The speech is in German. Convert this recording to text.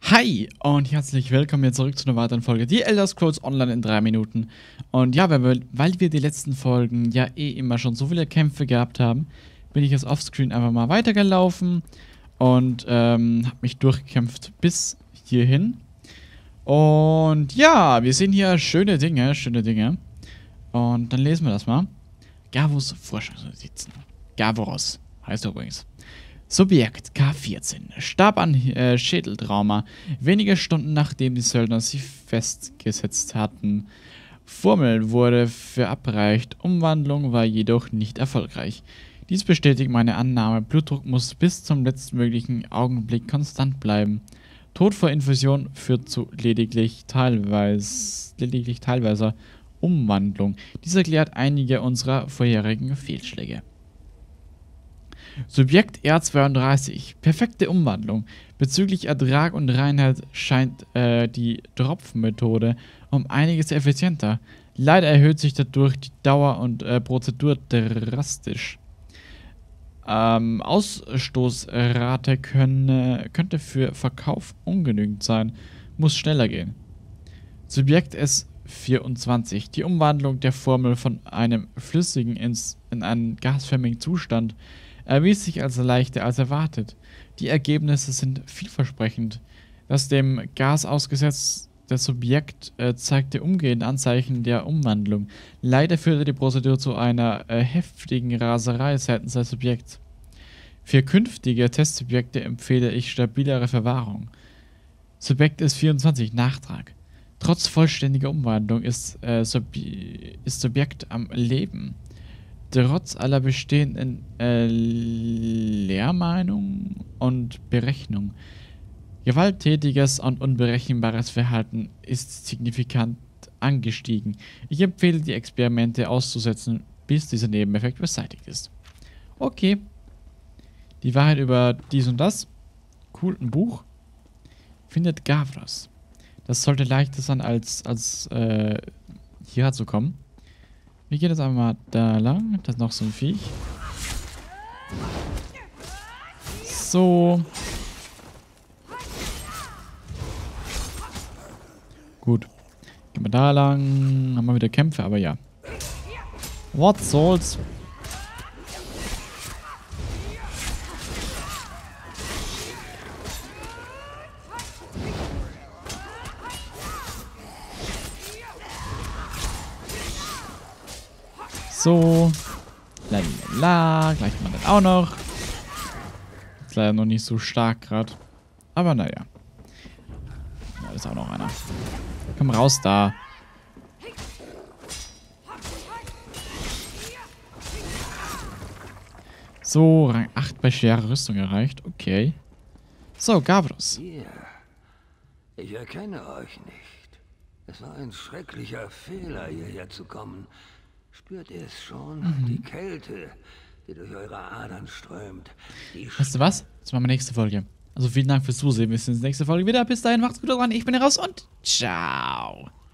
Hi und herzlich willkommen hier zurück zu einer weiteren Folge Die Elder Scrolls Online in 3 Minuten. Und ja, weil wir die letzten Folgen ja immer schon so viele Kämpfe gehabt haben, bin ich jetzt offscreen einfach mal weitergelaufen und habe mich durchgekämpft bis hierhin. Und ja, wir sehen hier schöne Dinge, schöne Dinge. Und dann lesen wir das mal. Garvos Forschungsnotizen. Garvoros heißt er übrigens. Subjekt K14 starb an Schädeltrauma, wenige Stunden nachdem die Söldner sie festgesetzt hatten. Formel wurde verabreicht, Umwandlung war jedoch nicht erfolgreich. Dies bestätigt meine Annahme, Blutdruck muss bis zum letztmöglichen Augenblick konstant bleiben. Tod vor Infusion führt zu lediglich teilweiser Umwandlung. Dies erklärt einige unserer vorherigen Fehlschläge. Subjekt R32. Perfekte Umwandlung. Bezüglich Ertrag und Reinheit scheint die Tropfmethode um einiges effizienter. Leider erhöht sich dadurch die Dauer und Prozedur drastisch. Ausstoßrate könnte für Verkauf ungenügend sein. Muss schneller gehen. Subjekt S24. Die Umwandlung der Formel von einem flüssigen in einen gasförmigen Zustand erwies sich als leichter als erwartet. Die Ergebnisse sind vielversprechend. Das dem Gas ausgesetzte Subjekt zeigte umgehend Anzeichen der Umwandlung. Leider führte die Prozedur zu einer heftigen Raserei seitens des Subjekts. Für künftige Testsubjekte empfehle ich stabilere Verwahrung. Subjekt S24 Nachtrag. Trotz vollständiger Umwandlung ist Subjekt am Leben. Trotz aller bestehenden Lehrmeinungen und Berechnungen. Gewalttätiges und unberechenbares Verhalten ist signifikant angestiegen. Ich empfehle, die Experimente auszusetzen, bis dieser Nebeneffekt beseitigt ist. Okay. Die Wahrheit über dies und das. Cool, ein Buch. Findet Gavros. Das sollte leichter sein, als hierher zu kommen. Wir gehen jetzt einmal da lang. Das ist noch so ein Viech. So. Gut. Gehen wir da lang. Haben wir wieder Kämpfe, aber ja. What soll's? So. Lalala. Gleich mal das auch noch. Ist leider noch nicht so stark gerade. Aber naja. Da ist auch noch einer. Komm raus da. So, Rang 8 bei schwerer Rüstung erreicht. Okay. So, Gavros. Ich erkenne euch nicht. Es war ein schrecklicher Fehler, hierher zu kommen. Spürt ihr es schon? Die Kälte, die durch eure Adern strömt. Weißt du was? Das machen wir nächste Folge. Also vielen Dank fürs Zusehen. Wir sehen uns nächste Folge wieder. Bis dahin, macht's gut dran. Ich bin raus und ciao.